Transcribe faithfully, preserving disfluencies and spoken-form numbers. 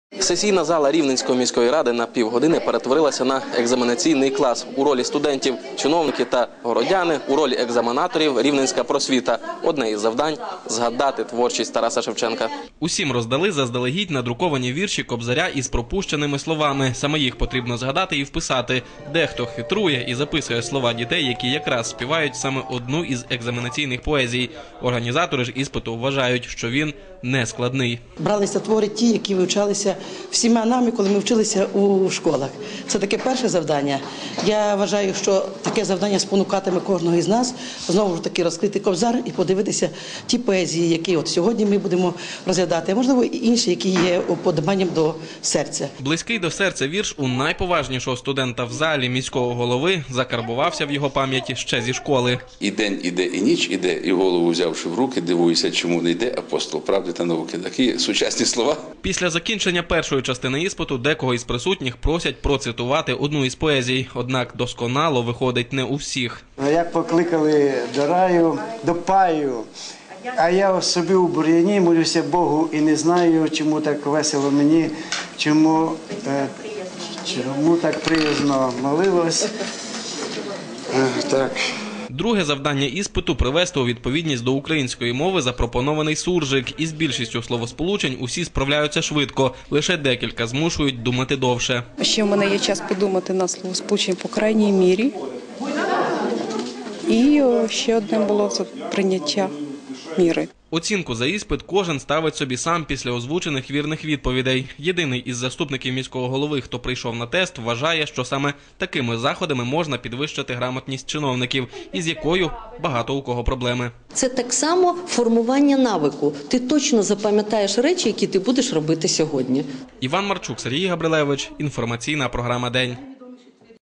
Сесійна зала Рівненської міської ради на півгодини перетворилася на екзаменаційний клас. У ролі студентів – чиновники та городяни, у ролі екзаменаторів – рівненська просвіта. Одне із завдань – згадати творчість Тараса Шевченка. Усім роздали заздалегідь надруковані вірші Кобзаря із пропущеними словами. Саме їх потрібно згадати і вписати. Дехто хитрує і записує слова дітей, які якраз співають саме одну із екзаменаційних поезій. Організатори ж іспиту вважають, що він не складний. Бралися твори ті, які вивчалися всіма нами, коли ми вчилися у школах. Це таке перше завдання. Я вважаю, що таке завдання спонукатиме кожного із нас знову ж таки розкрити Кобзар і подивитися ті поезії, які от сьогодні ми будемо розглядати, а можливо і інші, які є уподобанням до серця. Близький до серця вірш у найповажнішого студента в залі міського голови закарбувався в його пам'яті ще зі школи. І день іде, і ніч іде, і голову взявши в руки, дивуюся, чому не йде апостол правди та науки. Такі сучасні слова. Після закінчення першої частини іспиту декого із присутніх просять процитувати одну із поезій. Однак досконало виходить не у всіх. Як покликали до раю, до паю, а я собі у бур'яні молюся Богу і не знаю, чому так весело мені, чому, е, чому так приязно молилось. Е, так. Друге завдання іспиту – привести у відповідність до української мови запропонований суржик. Із більшістю словосполучень усі справляються швидко, лише декілька змушують думати довше. Ще в мене є час подумати на словосполучення по крайній мірі. І ще одне було – це прийняття міри. Оцінку за іспит кожен ставить собі сам після озвучених вірних відповідей. Єдиний із заступників міського голови, хто прийшов на тест, вважає, що саме такими заходами можна підвищити грамотність чиновників, із якою багато у кого проблеми. Це так само формування навику. Ти точно запам'ятаєш речі, які ти будеш робити сьогодні. Іван Марчук, Сергій Габрилевич. Інформаційна програма «День».